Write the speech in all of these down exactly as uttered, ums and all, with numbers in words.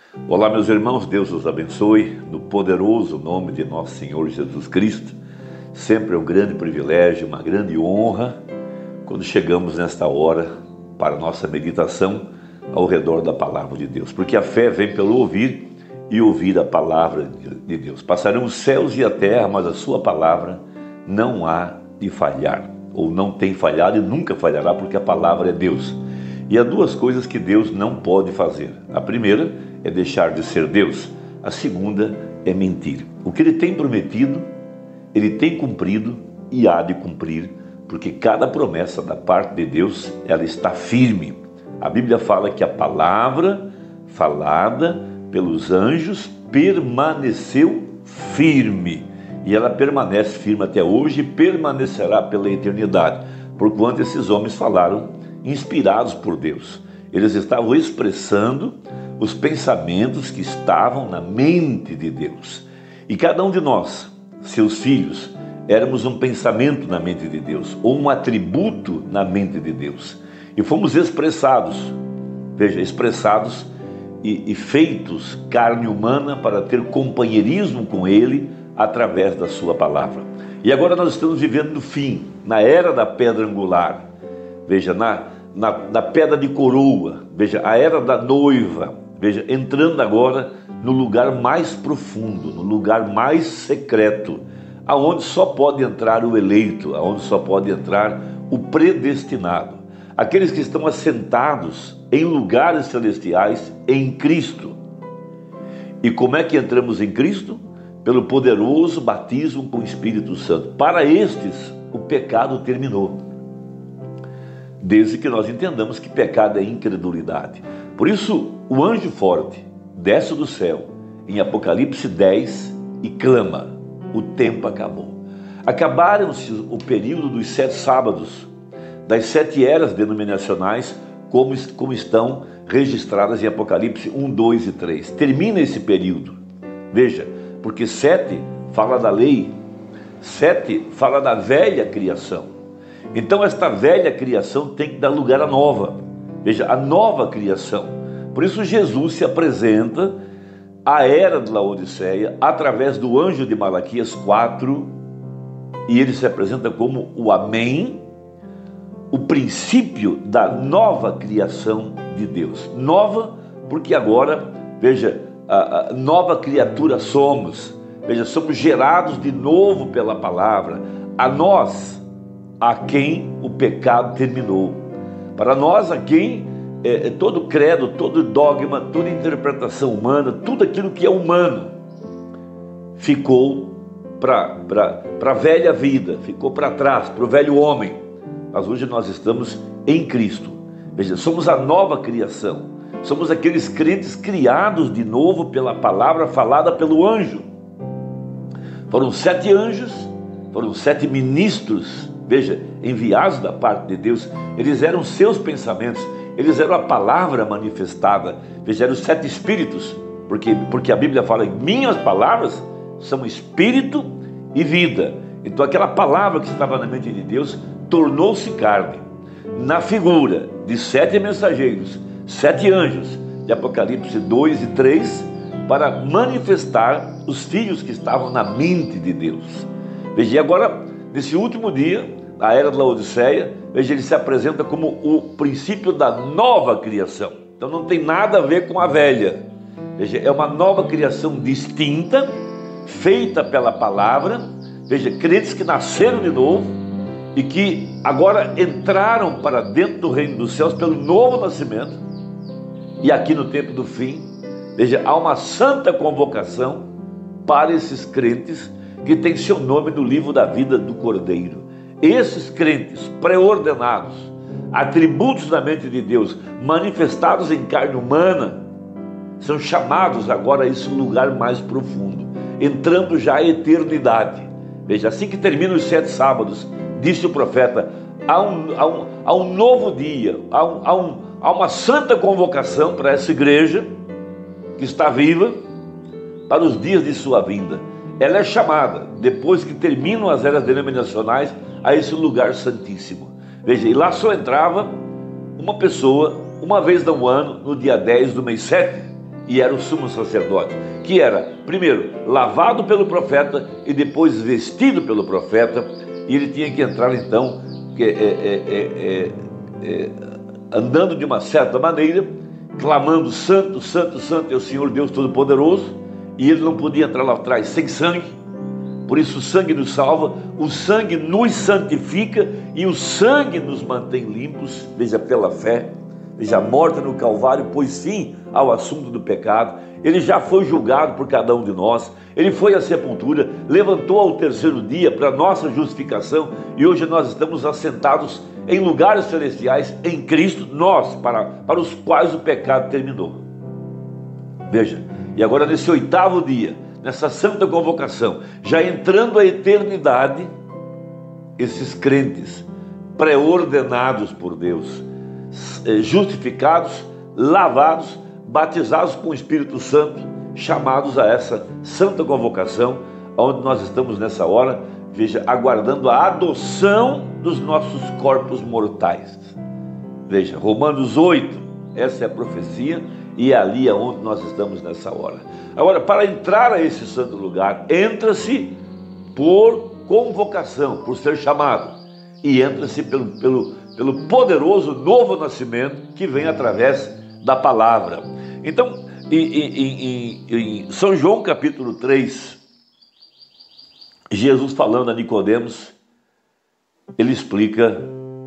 Olá, meus irmãos, Deus os abençoe, no poderoso nome de nosso Senhor Jesus Cristo. Sempre é um grande privilégio, uma grande honra, quando chegamos nesta hora para a nossa meditação ao redor da palavra de Deus, porque a fé vem pelo ouvir e ouvir a palavra de Deus. Passarão os céus e a terra, mas a sua palavra não há de falhar, ou não tem falhado e nunca falhará, porque a palavra é Deus. E há duas coisas que Deus não pode fazer. A primeira é deixar de ser Deus. A segunda é mentir. O que Ele tem prometido, Ele tem cumprido e há de cumprir, porque cada promessa da parte de Deus, ela está firme. A Bíblia fala que a palavra falada pelos anjos permaneceu firme. E ela permanece firme até hoje e permanecerá pela eternidade, porquanto esses homens falaram inspirados por Deus. Eles estavam expressando os pensamentos que estavam na mente de Deus. E cada um de nós, seus filhos, éramos um pensamento na mente de Deus, ou um atributo na mente de Deus. E fomos expressados, veja, expressados e, e feitos carne humana para ter companheirismo com Ele através da sua palavra. E agora nós estamos vivendo no fim, na era da pedra angular. Veja, na, na, na pedra de coroa, veja, a era da noiva, veja, entrando agora no lugar mais profundo, no lugar mais secreto, aonde só pode entrar o eleito, aonde só pode entrar o predestinado, aqueles que estão assentados em lugares celestiais em Cristo. E como é que entramos em Cristo? Pelo poderoso batismo com o Espírito Santo. Para estes, o pecado terminou. Desde que nós entendamos que pecado é incredulidade. Por isso, o anjo forte desce do céu em Apocalipse dez e clama: o tempo acabou. Acabaram-se o período dos sete sábados, das sete eras denominacionais, como, como estão registradas em Apocalipse um, dois e três. Termina esse período. Veja, porque sete fala da lei, sete fala da velha criação. Então esta velha criação tem que dar lugar à nova. Veja, a nova criação. Por isso Jesus se apresenta à era de Laodiceia através do anjo de Malaquias quatro, e ele se apresenta como o Amém, o princípio da nova criação de Deus. Nova porque agora, veja, a, a nova criatura somos. Veja, somos gerados de novo pela palavra. A nós, a quem o pecado terminou. Para nós, a quem é, todo credo, todo dogma, toda interpretação humana, tudo aquilo que é humano, ficou para a velha vida, ficou para trás, para o velho homem. Mas hoje nós estamos em Cristo. Veja, somos a nova criação. Somos aqueles crentes criados de novo pela palavra falada pelo anjo. Foram sete anjos, foram sete ministros, veja, enviados da parte de Deus. Eles eram seus pensamentos, eles eram a palavra manifestada. Veja, eram os sete espíritos, porque, porque a Bíblia fala: minhas palavras são espírito e vida. Então aquela palavra que estava na mente de Deus tornou-se carne, na figura de sete mensageiros, sete anjos, de Apocalipse dois e três, para manifestar os filhos que estavam na mente de Deus. Veja, e agora, nesse último dia, na era de Laodiceia, veja, ele se apresenta como o princípio da nova criação. Então não tem nada a ver com a velha. Veja, é uma nova criação distinta, feita pela palavra. Veja, crentes que nasceram de novo e que agora entraram para dentro do reino dos céus pelo novo nascimento. E aqui no tempo do fim, veja, há uma santa convocação para esses crentes que têm seu nome no livro da vida do Cordeiro. Esses crentes pré-ordenados, atributos da mente de Deus, manifestados em carne humana, são chamados agora a esse lugar mais profundo, entrando já à eternidade. Veja, assim que terminam os sete sábados, disse o profeta, há um, há um, há um novo dia, há, um, há, um, há uma santa convocação para essa igreja que está viva para os dias de sua vinda. Ela é chamada, depois que terminam as eras denominacionais, a esse lugar santíssimo. Veja, e lá só entrava uma pessoa, uma vez no ano, no dia dez do mês sete, e era o sumo sacerdote, que era, primeiro, lavado pelo profeta e depois vestido pelo profeta, e ele tinha que entrar, então, é, é, é, é, é, andando de uma certa maneira, clamando: santo, santo, santo é o Senhor Deus Todo-Poderoso, e ele não podia entrar lá atrás sem sangue. Por isso o sangue nos salva, o sangue nos santifica e o sangue nos mantém limpos, veja, pela fé. Veja, a morte no Calvário pôs fim ao assunto do pecado. Ele já foi julgado por cada um de nós. Ele foi à sepultura, levantou ao terceiro dia para nossa justificação, e hoje nós estamos assentados em lugares celestiais em Cristo, nós, para, para os quais o pecado terminou. Veja, e agora nesse oitavo dia, nessa santa convocação, já entrando a eternidade, esses crentes pré-ordenados por Deus, justificados, lavados, batizados com o Espírito Santo, chamados a essa santa convocação, onde nós estamos nessa hora, veja, aguardando a adoção dos nossos corpos mortais. Veja, Romanos oito, essa é a profecia, e é ali onde nós estamos nessa hora. Agora, para entrar a esse santo lugar, entra-se por convocação, por ser chamado, e entra-se pelo, pelo, pelo poderoso novo nascimento que vem através da palavra. Então, em, em, em São João capítulo três, Jesus falando a Nicodemos, ele explica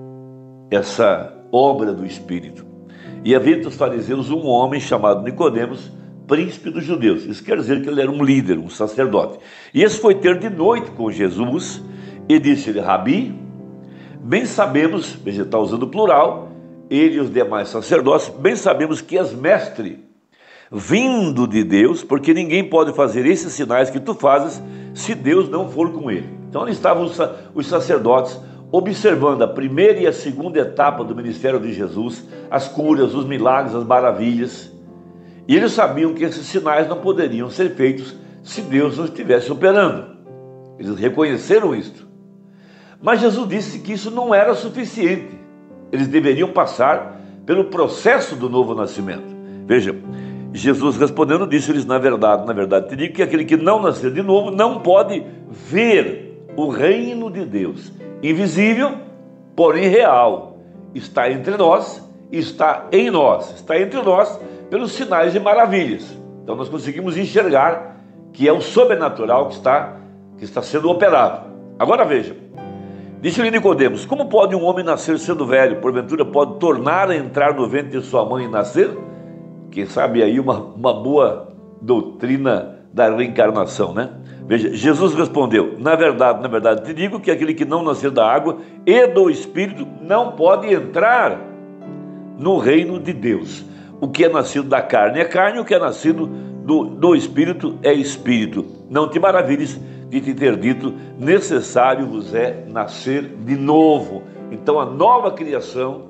essa obra do Espírito. E havia entre os fariseus um homem chamado Nicodemos, príncipe dos judeus. Isso quer dizer que ele era um líder, um sacerdote. E esse foi ter de noite com Jesus e disse-lhe: Rabi, bem sabemos, veja, está usando o plural, ele e os demais sacerdotes, bem sabemos que és mestre, vindo de Deus, porque ninguém pode fazer esses sinais que tu fazes se Deus não for com ele. Então ali estavam os sacerdotes observando a primeira e a segunda etapa do ministério de Jesus, as curas, os milagres, as maravilhas, e eles sabiam que esses sinais não poderiam ser feitos se Deus não estivesse operando. Eles reconheceram isto. Mas Jesus disse que isso não era suficiente. Eles deveriam passar pelo processo do novo nascimento. Veja, Jesus respondendo disse-lhes: na verdade, na verdade te digo que aquele que não nascer de novo não pode ver o reino de Deus. Invisível, porém real, está entre nós, está em nós, está entre nós pelos sinais e maravilhas. Então nós conseguimos enxergar que é o sobrenatural que está, que está sendo operado. Agora veja, disse-lhe Nicodemos: como pode um homem nascer sendo velho? Porventura pode tornar a entrar no ventre de sua mãe e nascer? Quem sabe aí uma, uma boa doutrina da reencarnação, né? Veja, Jesus respondeu: na verdade, na verdade te digo que aquele que não nascer da água e do Espírito não pode entrar no reino de Deus. O que é nascido da carne é carne, o que é nascido do, do Espírito é Espírito. Não te maravilhes de te ter dito: necessário vos é nascer de novo. Então a nova criação,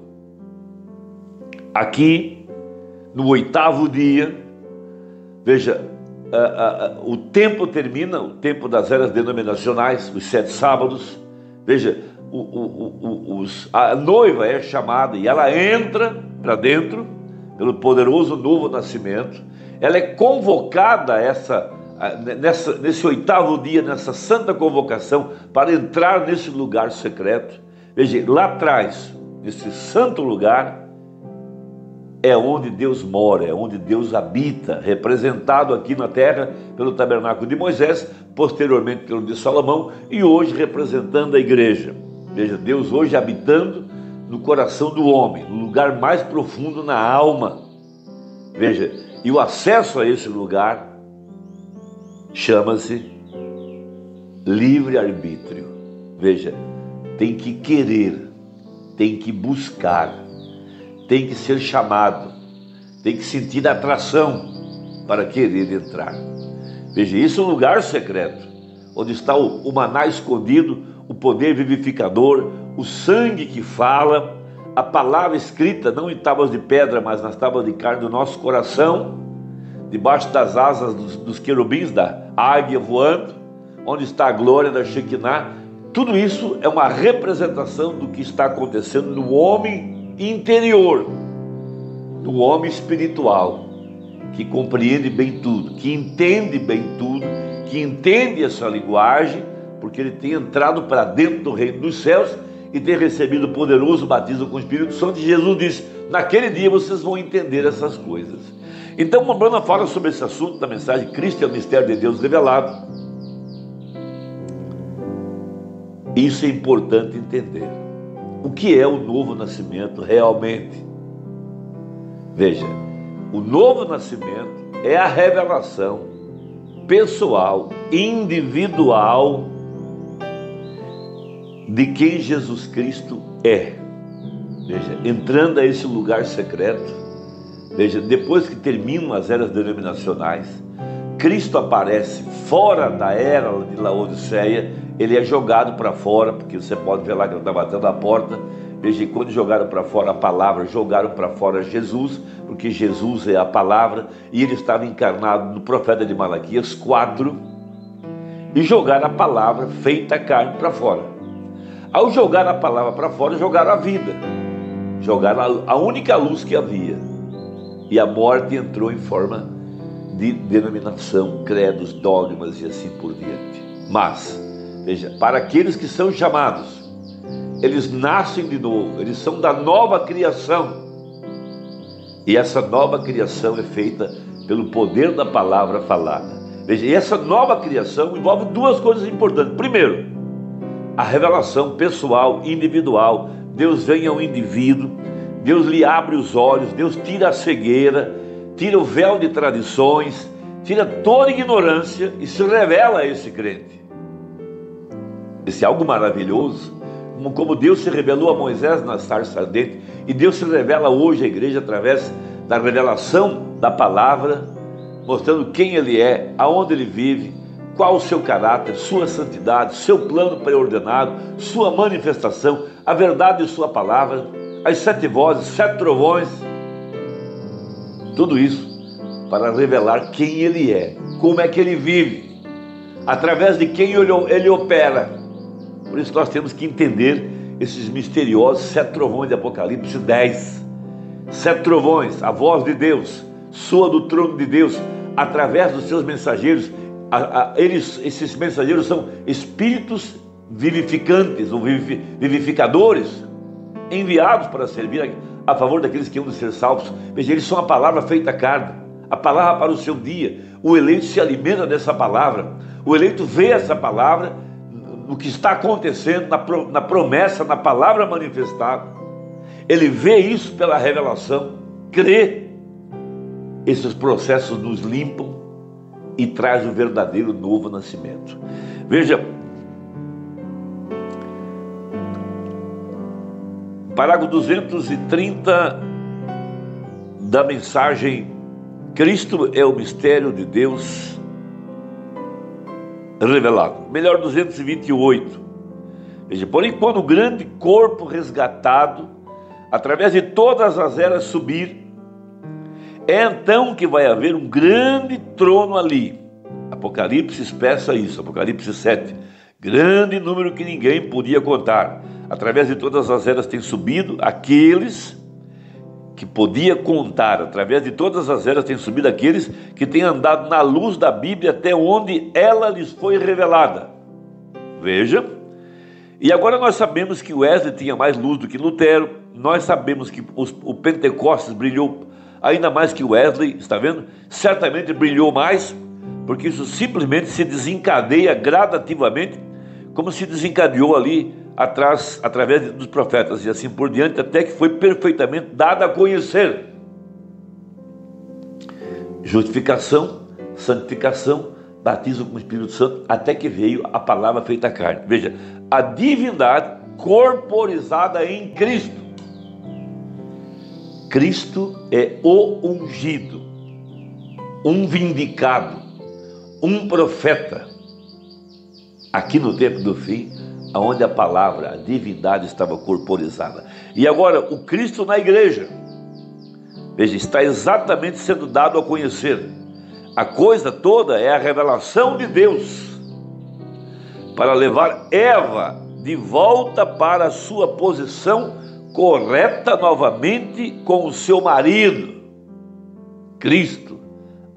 aqui no oitavo dia, veja, a, a, a, o tempo termina, o tempo das eras denominacionais, os sete sábados. Veja, o, o, o, os, a noiva é chamada e ela entra para dentro pelo poderoso novo nascimento. Ela é convocada essa, nessa, nesse oitavo dia, nessa santa convocação, para entrar nesse lugar secreto. Veja, lá atrás, nesse santo lugar, é onde Deus mora, é onde Deus habita, representado aqui na terra pelo tabernáculo de Moisés, posteriormente pelo de Salomão, e hoje representando a igreja. Veja, Deus hoje habitando no coração do homem, no lugar mais profundo, na alma. Veja, e o acesso a esse lugar chama-se livre-arbítrio. Veja, tem que querer, tem que buscar, tem que ser chamado, tem que sentir atração para querer entrar. Veja, isso é um lugar secreto, onde está o, o maná escondido, o poder vivificador, o sangue que fala, a palavra escrita, não em tábuas de pedra, mas nas tábuas de carne do nosso coração, debaixo das asas dos, dos querubins, da águia voando, onde está a glória da Shekinah. Tudo isso é uma representação do que está acontecendo no homem interior, do homem espiritual, que compreende bem tudo, que entende bem tudo, que entende essa linguagem, porque ele tem entrado para dentro do reino dos céus e tem recebido o poderoso batismo com o Espírito Santo. E Jesus disse: naquele dia vocês vão entender essas coisas. Então, a Bruna fala sobre esse assunto na mensagem Cristo é o mistério de Deus revelado. Isso é importante entender. O que é o novo nascimento realmente? Veja, o novo nascimento é a revelação pessoal, individual de quem Jesus Cristo é. Veja, entrando a esse lugar secreto, veja, depois que terminam as eras denominacionais, Cristo aparece fora da era de Laodiceia, ele é jogado para fora, porque você pode ver lá que ele está batendo a porta. Veja, quando jogaram para fora a palavra, jogaram para fora Jesus, porque Jesus é a palavra, e ele estava encarnado no profeta de Malaquias quatro, e jogaram a palavra feita carne para fora. Ao jogar a palavra para fora, jogaram a vida, jogaram a única luz que havia, e a morte entrou em forma de denominação, credos, dogmas e assim por diante. Mas, veja, para aqueles que são chamados, eles nascem de novo, eles são da nova criação, e essa nova criação é feita pelo poder da palavra falada. Veja, e essa nova criação envolve duas coisas importantes. Primeiro, a revelação pessoal, individual. Deus vem ao indivíduo, Deus lhe abre os olhos, Deus tira a cegueira, tira o véu de tradições, tira toda a ignorância e se revela a esse crente. Esse é algo maravilhoso, como Deus se revelou a Moisés na sarça ardente, e Deus se revela hoje à igreja através da revelação da palavra, mostrando quem Ele é, aonde Ele vive, qual o seu caráter, sua santidade, seu plano preordenado, sua manifestação, a verdade de sua palavra, as sete vozes, sete trovões, tudo isso para revelar quem Ele é, como é que Ele vive, através de quem Ele, ele opera. Por isso nós temos que entender esses misteriosos sete trovões de Apocalipse dez. Sete trovões, a voz de Deus, soa do trono de Deus, através dos seus mensageiros. A, a, eles, esses mensageiros são espíritos vivificantes ou vivificadores, enviados para servir a, a favor daqueles que hão de ser salvos. Veja, eles são a palavra feita carne, a palavra para o seu dia. O eleito se alimenta dessa palavra, o eleito vê essa palavra no que está acontecendo, na, pro, na promessa, na palavra manifestada. Ele vê isso pela revelação, crê. Esses processos nos limpam e traz o verdadeiro novo nascimento. Veja, parágrafo duzentos e trinta da mensagem Cristo é o mistério de Deus revelado. Melhor, duzentos e vinte e oito. Veja, porém, quando o grande corpo resgatado, através de todas as eras subir, é então que vai haver um grande trono ali. Apocalipse expressa isso, Apocalipse sete. Grande número que ninguém podia contar. Através de todas as eras tem subido aqueles que podia contar. Através de todas as eras tem subido aqueles que têm andado na luz da Bíblia até onde ela lhes foi revelada. Veja. E agora nós sabemos que Wesley tinha mais luz do que Lutero. Nós sabemos que os, o Pentecostes brilhou ainda mais que Wesley, está vendo? Certamente brilhou mais, porque isso simplesmente se desencadeia gradativamente, como se desencadeou ali atrás, através dos profetas e assim por diante, até que foi perfeitamente dado a conhecer. Justificação, santificação, batismo com o Espírito Santo, até que veio a palavra feita carne. Veja, a divindade corporizada em Cristo. Cristo é o ungido, um vindicado, um profeta. Aqui no tempo do fim, onde a palavra, a divindade estava corporizada. E agora, o Cristo na igreja, veja, está exatamente sendo dado a conhecer. A coisa toda é a revelação de Deus para levar Eva de volta para a sua posição correta novamente com o seu marido, Cristo.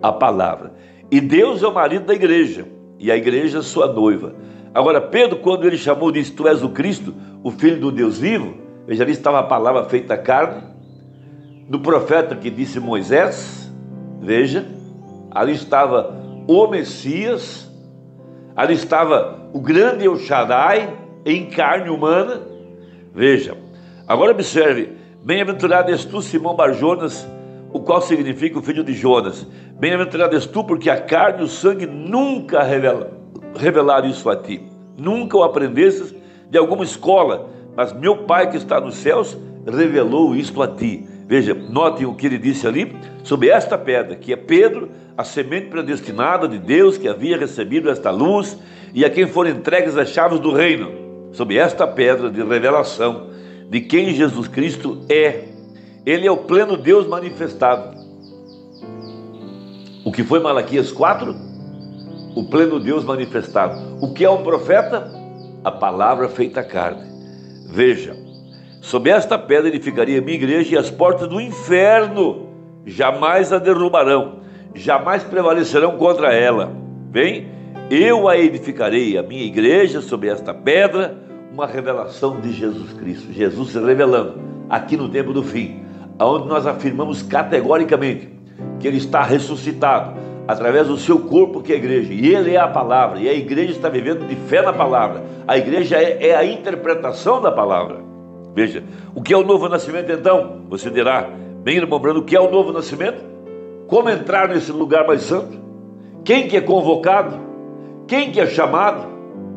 a palavra. E Deus é o marido da igreja, e a igreja é sua noiva. Agora, Pedro, quando ele chamou, disse: tu és o Cristo, o Filho do Deus vivo. Veja, ali estava a palavra feita carne. No profeta que disse Moisés, veja, ali estava o Messias, ali estava o grande El Shaddai em carne humana. Veja, agora observe: bem-aventurado és tu, Simão Barjonas, o qual significa o filho de Jonas. Bem-aventurado és tu, porque a carne e o sangue nunca revela, revelaram isso a ti. Nunca o aprendestes de alguma escola, mas meu Pai que está nos céus revelou isto a ti. Veja, notem o que ele disse ali sobre esta pedra, que é Pedro, a semente predestinada de Deus, que havia recebido esta luz, e a quem foram entregues as chaves do reino. Sobre esta pedra de revelação de quem Jesus Cristo é. Ele é o pleno Deus manifestado. O que foi Malaquias quatro? O pleno Deus manifestado. O que é um profeta? A palavra feita carne. Veja, sob esta pedra edificaria a minha igreja, e as portas do inferno jamais a derrubarão, jamais prevalecerão contra ela. Bem, eu a edificarei, a minha igreja, sobre esta pedra, uma revelação de Jesus Cristo. Jesus se revelando aqui no tempo do fim, onde nós afirmamos categoricamente que Ele está ressuscitado através do seu corpo, que é a igreja, e Ele é a palavra, e a igreja está vivendo de fé na palavra. A igreja é, é a interpretação da palavra. Veja, o que é o novo nascimento então? Você dirá, bem lembrando, o que é o novo nascimento? Como entrar nesse lugar mais santo? Quem que é convocado? Quem que é chamado?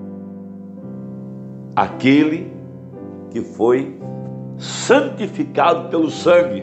Aquele que foi santificado pelo sangue.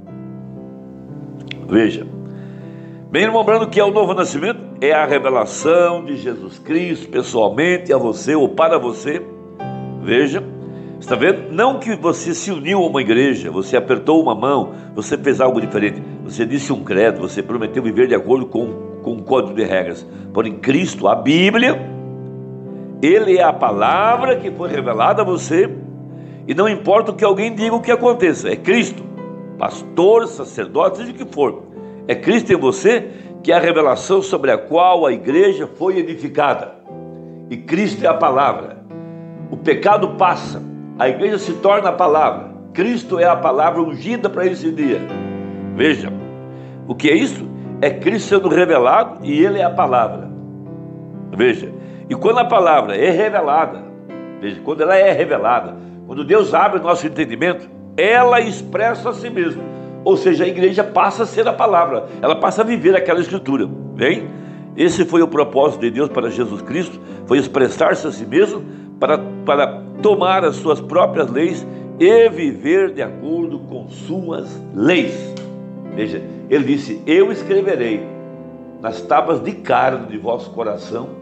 Veja, bem lembrando que é o novo nascimento, é a revelação de Jesus Cristo pessoalmente a você ou para você. Veja, está vendo? Não que você se uniu a uma igreja, você apertou uma mão, você fez algo diferente, você disse um credo, você prometeu viver de acordo com, com um código de regras. Porém, Cristo, a Bíblia, Ele é a palavra que foi revelada a você, e não importa o que alguém diga, o que aconteça, é Cristo, pastor, sacerdote, seja o que for, é Cristo em você, que é a revelação sobre a qual a igreja foi edificada, e Cristo é a palavra. O pecado passa, a igreja se torna a palavra, Cristo é a palavra ungida para esse dia. Veja, o que é isso? É Cristo sendo revelado, e Ele é a palavra. Veja, e quando a palavra é revelada, veja, quando ela é revelada, quando Deus abre o nosso entendimento, ela expressa a si mesma. Ou seja, a igreja passa a ser a palavra, ela passa a viver aquela escritura. Bem, esse foi o propósito de Deus para Jesus Cristo, foi expressar-se a si mesmo para, para tomar as suas próprias leis e viver de acordo com suas leis. Veja, Ele disse: eu escreverei nas tábuas de carne de vosso coração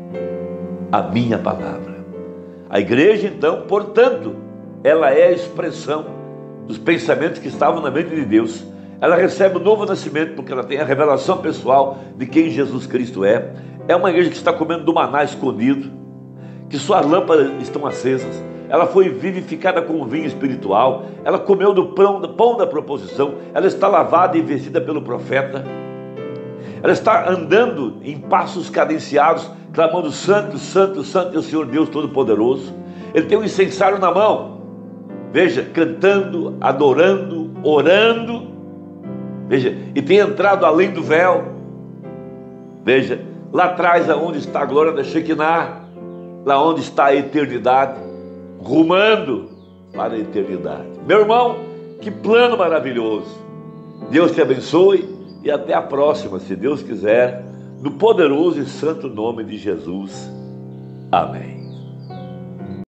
a minha palavra. A igreja, então, portanto, ela é a expressão dos pensamentos que estavam na mente de Deus. Ela recebe o novo nascimento porque ela tem a revelação pessoal de quem Jesus Cristo é. É uma igreja que está comendo do maná escondido, que suas lâmpadas estão acesas. Ela foi vivificada com o vinho espiritual. Ela comeu do pão, do pão da proposição. Ela está lavada e vestida pelo profeta. Ela está andando em passos cadenciados, clamando: santo, santo, santo é o Senhor Deus Todo-Poderoso. Ele tem um incensário na mão, veja, cantando, adorando, orando, veja, e tem entrado além do véu. Veja, lá atrás, aonde está a glória da Shekinah, lá onde está a eternidade, rumando para a eternidade. Meu irmão, que plano maravilhoso! Deus te abençoe e até a próxima, se Deus quiser, no poderoso e santo nome de Jesus. Amém.